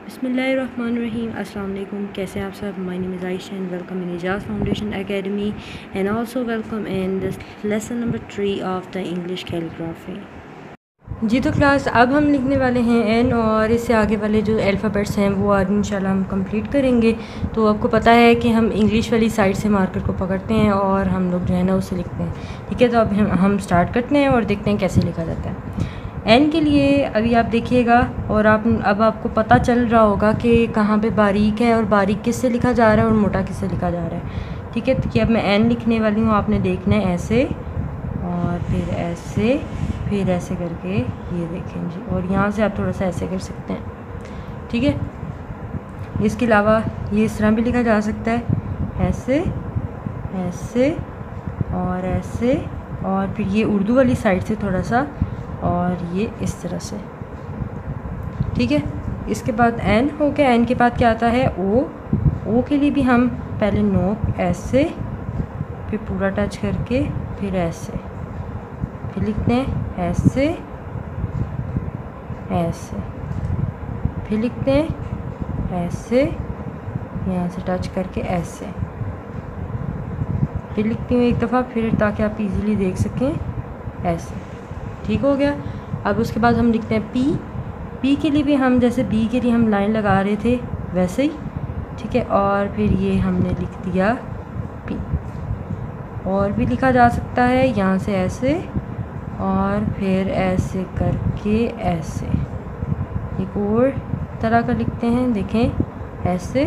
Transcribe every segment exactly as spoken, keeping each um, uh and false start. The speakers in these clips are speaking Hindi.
बिस्मिल्लाहिर्रहमानिर्रहीम। अस्सलाम वालेकुम। कैसे हैं आप सब? My name is Ayesha and welcome in Ejaz foundation academy and also welcome in this lesson number three of the English calligraphy. जी तो क्लास अब हम लिखने वाले हैं एन और इससे आगे वाले जो अल्फ़ाबेट्स हैं वो आज इंशाल्लाह हम कंप्लीट करेंगे। तो आपको पता है कि हम इंग्लिश वाली साइड से मार्कर को पकड़ते हैं और हम लोग जो है ना उससे लिखते हैं। ठीक है, तो अब हम हम स्टार्ट करते हैं और देखते हैं कैसे लिखा जाता है। एन के लिए अभी आप देखिएगा और आप अब आपको पता चल रहा होगा कि कहाँ पे बारीक है और बारीक किससे लिखा जा रहा है और मोटा किससे लिखा जा रहा है। ठीक है, तो कि अब मैं एन लिखने वाली हूँ, आपने देखना है ऐसे और फिर ऐसे फिर ऐसे करके, ये देखें जी, और यहाँ से आप थोड़ा सा ऐसे कर सकते हैं। ठीक है, इसके अलावा ये इस तरह भी लिखा जा सकता है, ऐसे ऐसे और ऐसे, और फिर ये उर्दू वाली साइड से थोड़ा सा और ये इस तरह से। ठीक है, इसके बाद एन हो गया। एन के बाद क्या आता है? ओ। ओ के लिए भी हम पहले नोक ऐसे, फिर पूरा टच करके, फिर ऐसे, फिर लिखते हैं ऐसे ऐसे, फिर लिखते हैं ऐसे, यहाँ से टच करके ऐसे, फिर लिखती हूँ एक दफ़ा, फिर ताकि आप इजीली देख सकें ऐसे। ठीक हो गया। अब उसके बाद हम लिखते हैं पी। पी के लिए भी हम जैसे बी के लिए हम लाइन लगा रहे थे वैसे ही। ठीक है, और फिर ये हमने लिख दिया पी। और भी लिखा जा सकता है यहाँ से ऐसे और फिर ऐसे करके ऐसे। एक और तरह का लिखते हैं, देखें ऐसे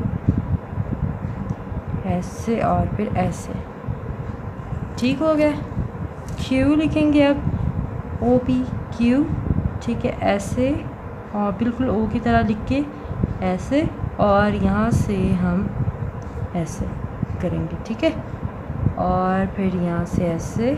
ऐसे और फिर ऐसे। ठीक हो गया। क्यू लिखेंगे अब, ओ पी क्यू। ठीक है, ऐसे और बिल्कुल ओ की तरह लिख के ऐसे, और यहाँ से हम ऐसे करेंगे। ठीक है, और फिर यहाँ से ऐसे,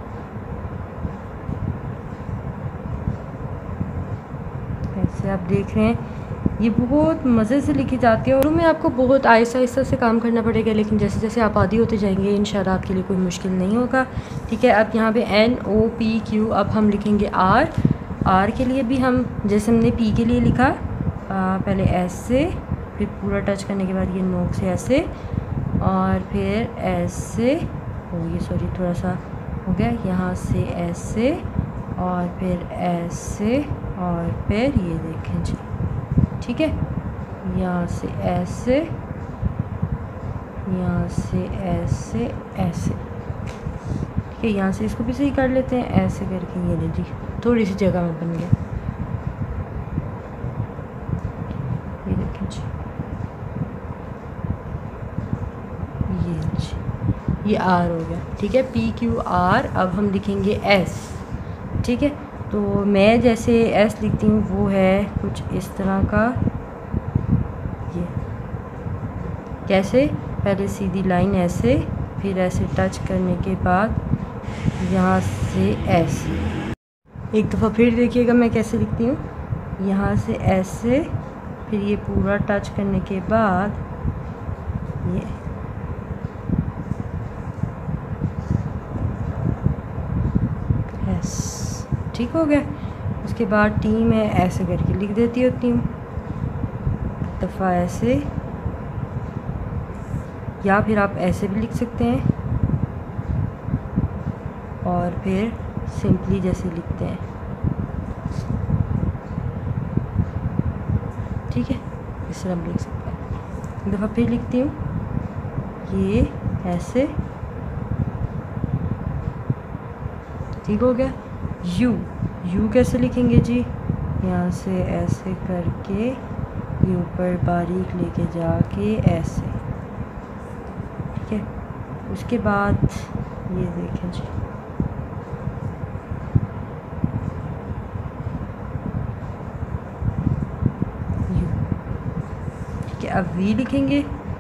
ऐसे आप देख रहे हैं ये बहुत मज़े से लिखी जाती है और में आपको बहुत आहिस्ता आहिस्ता से काम करना पड़ेगा, लेकिन जैसे जैसे आप आदी होते जाएंगे इंशाल्लाह आपके लिए कोई मुश्किल नहीं होगा। ठीक है, अब यहाँ पे एन ओ पी क्यू। अब हम लिखेंगे आर। आर के लिए भी हम जैसे हमने पी के लिए लिखा, आ, पहले ऐसे, फिर पूरा टच करने के बाद ये नोक से ऐसे और फिर ऐसे, ओ ये सॉरी थोड़ा सा हो गया, यहाँ से ऐसे और फिर ऐसे और फिर ये देखें जी। ठीक है, यहाँ से ऐसे, यहाँ से ऐसे ऐसे। ठीक है, यहाँ से इसको भी सही कर लेते हैं, ऐसे करके ये ले जी, थोड़ी सी जगह में बन गया। ये देखें जी, ये जी, ये आर हो गया। ठीक है, पी क्यू आर। अब हम लिखेंगे एस। ठीक है, तो मैं जैसे एस लिखती हूँ वो है कुछ इस तरह का। ये कैसे? पहले सीधी लाइन ऐसे, फिर ऐसे टच करने के बाद यहाँ से ऐसे। एक दफ़ा फिर देखिएगा मैं कैसे लिखती हूँ, यहाँ से ऐसे, फिर ये पूरा टच करने के बाद ये एस। ठीक हो गया। उसके बाद टी मैं ऐसे करके लिख देती होती हूँ, दफ़ा ऐसे, या फिर आप ऐसे भी लिख सकते हैं और फिर सिंपली जैसे लिखते हैं। ठीक है, इस तरह भी लिख सकते हैं। एक दफ़ा फिर लिखती हूँ, ये ऐसे। ठीक हो गया। यू। यू कैसे लिखेंगे जी? यहाँ से ऐसे करके ये ऊपर बारीक लेके जाके ऐसे। ठीक है, उसके बाद ये देखें जी, यू। ठीक है, अब वी लिखेंगे।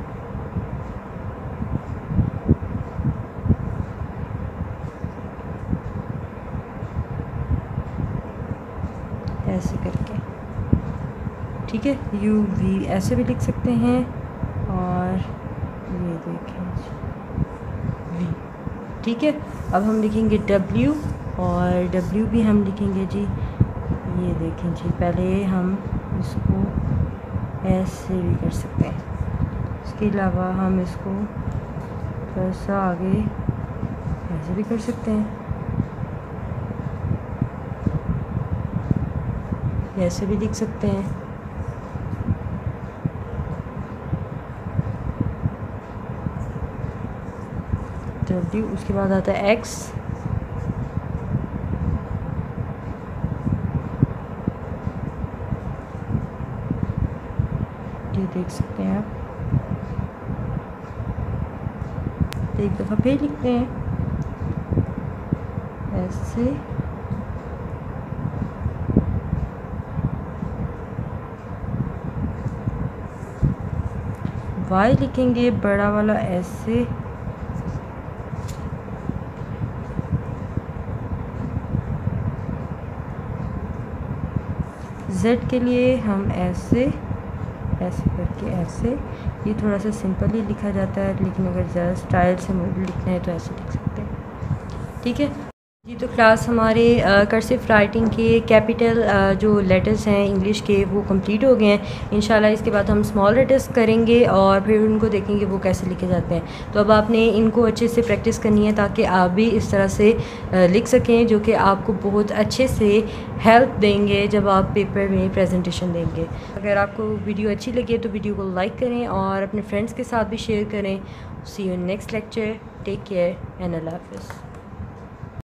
ऐसे करके। ठीक है, यू वी ऐसे भी लिख सकते हैं और ये देखें वी। ठीक है, अब हम लिखेंगे डब्ल्यू, और डब्ल्यू भी हम लिखेंगे जी, ये देखें जी, पहले हम इसको ऐसे भी कर सकते हैं। इसके अलावा हम इसको थोड़ा सा आगे ऐसे भी कर सकते हैं, ऐसे भी लिख सकते हैं। जल्दी उसके बाद आता है एक्स, ये देख सकते हैं आप। एक दफ़ा फिर लिखते हैं ऐसे, वाई लिखेंगे बड़ा वाला ऐसे, जेड के लिए हम ऐसे ऐसे करके ऐसे। ये थोड़ा सा सिंपल ही लिखा जाता है, लेकिन अगर ज़्यादा स्टाइल से लिखना है तो ऐसे लिख सकते हैं। ठीक है जी। तो क्लास हमारे कर्सिव राइटिंग के कैपिटल जो लेटर्स हैं इंग्लिश के वो कंप्लीट हो गए हैं। इंशाल्लाह इसके बाद हम स्मॉल लेटर्स करेंगे और फिर उनको देखेंगे वो कैसे लिखे जाते हैं। तो अब आपने इनको अच्छे से प्रैक्टिस करनी है ताकि आप भी इस तरह से लिख सकें, जो कि आपको बहुत अच्छे से हेल्प देंगे जब आप पेपर में प्रेजेंटेशन देंगे। अगर आपको वीडियो अच्छी लगे तो वीडियो को लाइक करें और अपने फ्रेंड्स के साथ भी शेयर करें। See you in next lecture. Take care and अल्लाह हाफ़िज़।